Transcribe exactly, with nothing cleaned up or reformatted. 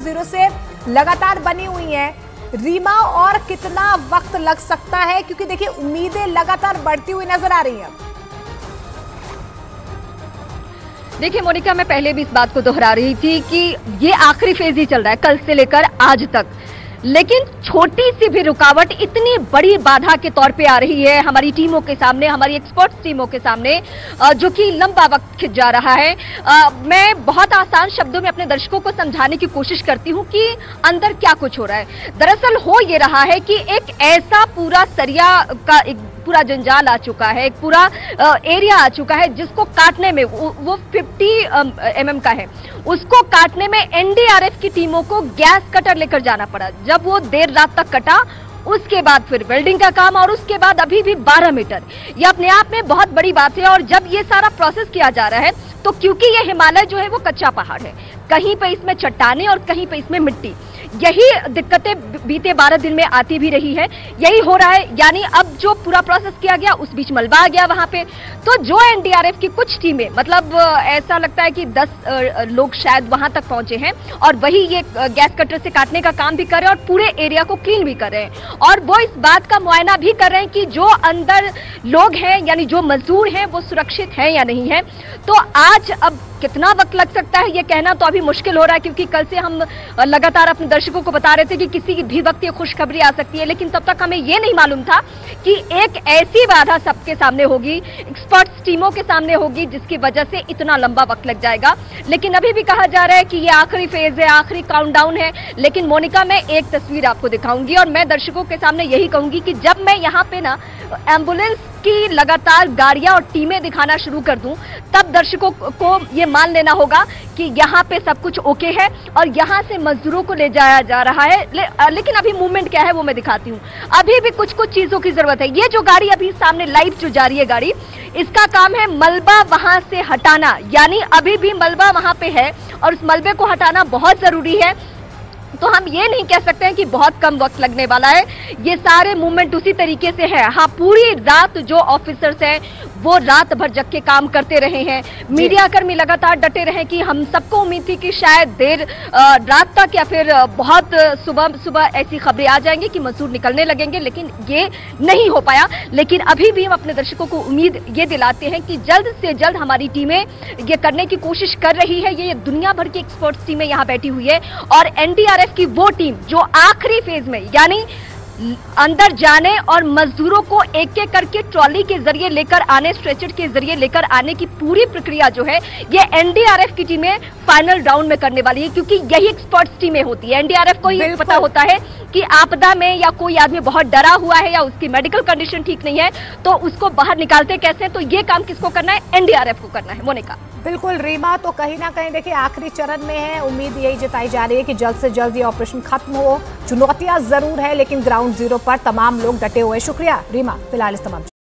Zero से लगातार बनी हुई हैं। रीमा, और कितना वक्त लग सकता है, क्योंकि देखिए उम्मीदें लगातार बढ़ती हुई नजर आ रही हैं। देखिए मोनिका, मैं पहले भी इस बात को दोहरा रही थी कि ये आखिरी फेज ही चल रहा है कल से लेकर आज तक, लेकिन छोटी सी भी रुकावट इतनी बड़ी बाधा के तौर पे आ रही है हमारी टीमों के सामने, हमारी एक्सपर्ट्स टीमों के सामने, जो कि लंबा वक्त खिंच जा रहा है। मैं बहुत आसान शब्दों में अपने दर्शकों को समझाने की कोशिश करती हूं कि अंदर क्या कुछ हो रहा है। दरअसल हो ये रहा है कि एक ऐसा पूरा सरिया का एक पूरा जंजाल आ चुका है, एक पूरा एरिया आ चुका है जिसको काटने में वो पचास एम एम का है, उसको काटने में एन डी आर एफ की टीमों को गैस कटर लेकर जाना पड़ा। जब वो देर रात तक कटा, उसके बाद फिर वेल्डिंग का काम, और उसके बाद अभी भी बारह मीटर, ये अपने आप में बहुत बड़ी बात है। और जब ये सारा प्रोसेस किया जा रहा है तो क्योंकि ये हिमालय जो है वो कच्चा पहाड़ है, कहीं पे इसमें चट्टाने और कहीं पे इसमें मिट्टी, यही दिक्कतें बीते बारह दिन में आती भी रही है, यही हो रहा है। यानी अब जो पूरा प्रोसेस किया गया उस बीच मलबा आ गया वहां पे, तो जो एन डी आर एफ की कुछ टीमें, मतलब ऐसा लगता है कि दस लोग शायद वहां तक पहुंचे हैं और वही ये गैस कटर से काटने का काम भी कर रहे हैं और पूरे एरिया को क्लीन भी कर रहे हैं, और वो इस बात का मुआयना भी कर रहे हैं कि जो अंदर लोग हैं यानी जो मजदूर हैं वो सुरक्षित हैं या नहीं है। तो आज अब कितना वक्त लग सकता है ये कहना तो अभी मुश्किल हो रहा है, क्योंकि कल से हम लगातार अपने दर्शकों को बता रहे थे कि किसी भी वक्त ये खुशखबरी आ सकती है, लेकिन तब तक हमें ये नहीं मालूम था कि एक ऐसी बाधा सबके सामने होगी, एक्सपर्ट्स टीमों के सामने होगी, जिसकी वजह से इतना लंबा वक्त लग जाएगा। लेकिन अभी भी कहा जा रहा है कि ये आखिरी फेज है, आखिरी काउंटडाउन है। लेकिन मोनिका, मैं एक तस्वीर आपको दिखाऊंगी और मैं दर्शकों के सामने यही कहूंगी कि जब मैं यहाँ पे ना एम्बुलेंस की लगातार गाड़ियां और टीमें दिखाना शुरू कर दूं, तब दर्शकों को ये मान लेना होगा कि यहाँ पे सब कुछ ओके है और यहाँ से मजदूरों को ले जाया जा रहा है। ले, लेकिन अभी मूवमेंट क्या है वो मैं दिखाती हूँ। अभी भी कुछ कुछ चीजों की जरूरत है। ये जो गाड़ी अभी सामने लाइव जो जा रही है गाड़ी, इसका काम है मलबा वहां से हटाना, यानी अभी भी मलबा वहां पे है और उस मलबे को हटाना बहुत जरूरी है। तो हम ये नहीं कह सकते हैं कि बहुत कम वक्त लगने वाला है, ये सारे मूवमेंट उसी तरीके से है। हाँ, पूरी रात जो ऑफिसर्स हैं वो रात भर जग के काम करते रहे हैं, मीडिया कर्मी लगातार डटे रहे कि हम सबको उम्मीद थी कि शायद देर रात तक या फिर बहुत सुबह सुबह ऐसी खबरें आ जाएंगी कि मजदूर निकलने लगेंगे, लेकिन ये नहीं हो पाया। लेकिन अभी भी हम अपने दर्शकों को उम्मीद ये दिलाते हैं कि जल्द से जल्द हमारी टीमें ये करने की कोशिश कर रही है। ये दुनिया भर की एक्सपर्ट्स टीमें यहाँ बैठी हुई है और एन डी आर एफ की वो टीम जो आखिरी फेज में, यानी अंदर जाने और मजदूरों को एक एक करके ट्रॉली के जरिए लेकर आने, स्ट्रेचर के जरिए लेकर आने की पूरी प्रक्रिया जो है ये एन डी आर एफ की टीमें फाइनल राउंड में करने वाली है, क्योंकि यही एक्सपर्ट्स टीमें होती है। एन डी आर एफ को ही पता होता है कि आपदा में या कोई आदमी बहुत डरा हुआ है या उसकी मेडिकल कंडीशन ठीक नहीं है तो उसको बाहर निकालते कैसे, तो ये काम किसको करना है? एन डी आर एफ को करना है। मोनिका, बिल्कुल रीमा, तो कहीं ना कहीं देखिए आखिरी चरण में है, उम्मीद यही जताई जा रही है कि जल्द से जल्द ये ऑपरेशन खत्म हो। चुनौतियां जरूर है लेकिन ग्राउंड जीरो पर तमाम लोग डटे हुए। शुक्रिया रीमा, फिलहाल इस तमाम